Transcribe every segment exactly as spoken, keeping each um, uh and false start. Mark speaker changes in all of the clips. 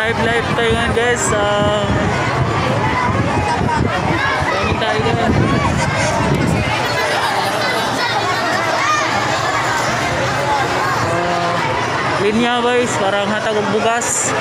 Speaker 1: live live tayo ngayon guys. Uh, Dami tayo guys. Uh, linya guys, parang hatag og bugas.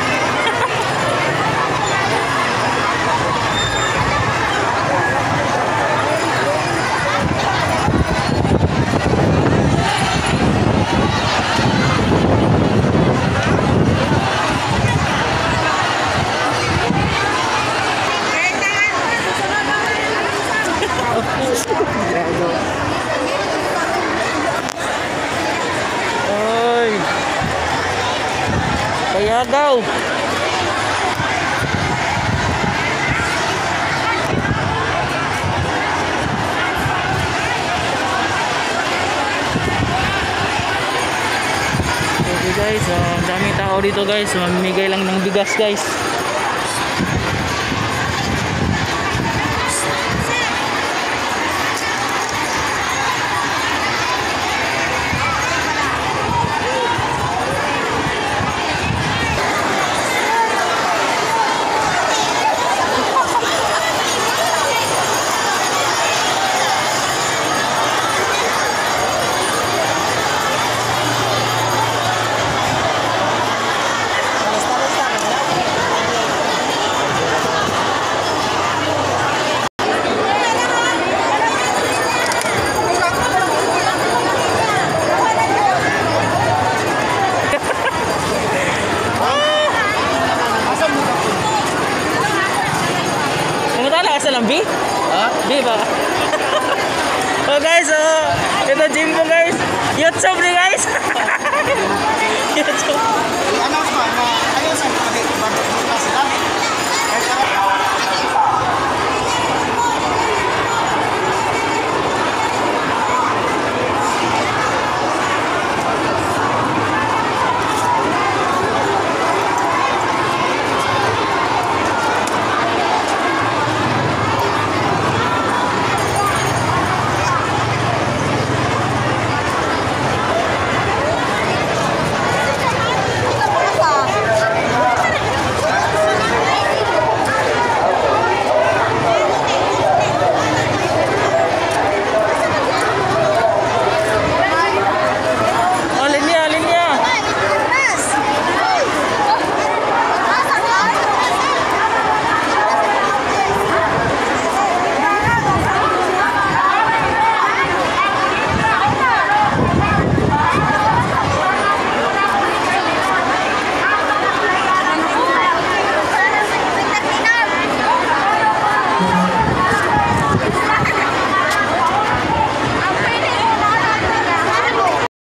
Speaker 1: Oy. Payagaw. Okay guys, uh, ang daming tao dito guys, mamimigay lang ng bigas guys. Asa lang B? Ha? B ba? Oh guys, oh, ito Jimbo guys. YouTube ni guys. YouTube. I-announce mo na